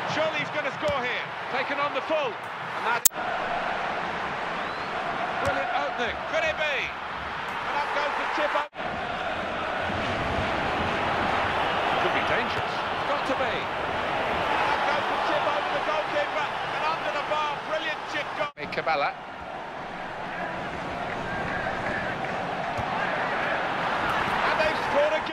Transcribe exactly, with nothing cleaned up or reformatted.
Surely he's going to score here. Taken on the full. And that... Brilliant opening. Could it be? And up goes the chip up. Could be dangerous. Got to be. And up goes the chip over the goalkeeper. And under the bar. Brilliant chip goal. Cabela. And they've scored again.